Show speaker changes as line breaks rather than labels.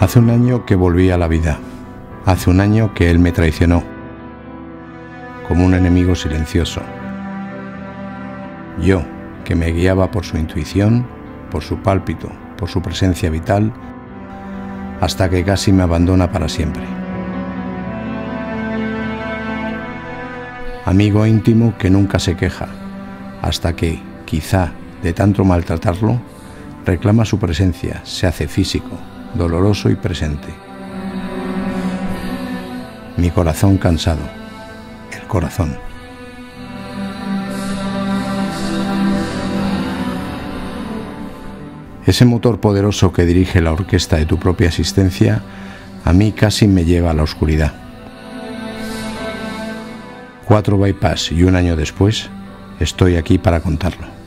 Hace un año que volví a la vida. Hace un año que él me traicionó, como un enemigo silencioso. Yo, que me guiaba por su intuición, por su pálpito, por su presencia vital, hasta que casi me abandona para siempre. Amigo íntimo que nunca se queja, hasta que, quizá de tanto maltratarlo, reclama su presencia, se hace físico, doloroso y presente. Mi corazón cansado, el corazón. Ese motor poderoso que dirige la orquesta de tu propia existencia, a mí casi me lleva a la oscuridad. 4 bypass y un año después, estoy aquí para contarlo.